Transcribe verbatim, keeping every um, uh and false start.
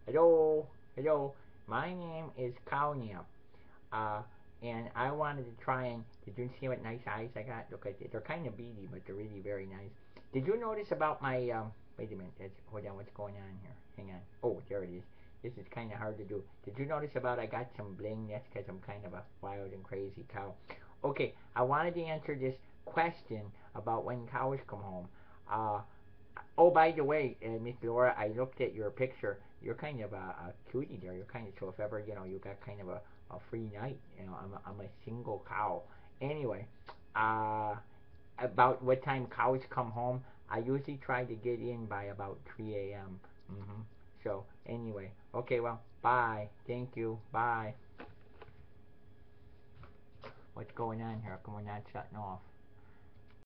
Hello, hello. My name is Cownap. Uh, and I wanted to try and. Did you see what nice eyes I got? Look at it. They're kind of beady, but they're really very nice. Did you notice about my um? Wait a minute. That's, hold on. What's going on here? Hang on. Oh, there it is. This is kind of hard to do. Did you notice about I got some bling? That's because I'm kind of a wild and crazy cow. Okay, I wanted to answer this question about when cows come home. Uh, Oh, by the way, uh, Miss Laura, I looked at your picture. You're kind of a, a cutie there. You're kind of so if ever you know you got kind of a, a free night. You know, I'm a, I'm a single cow. Anyway, uh, about what time cows come home, I usually try to get in by about three a m. Mhm. So anyway, okay, well, bye. Thank you. Bye. What's going on here? Come on, not shutting off.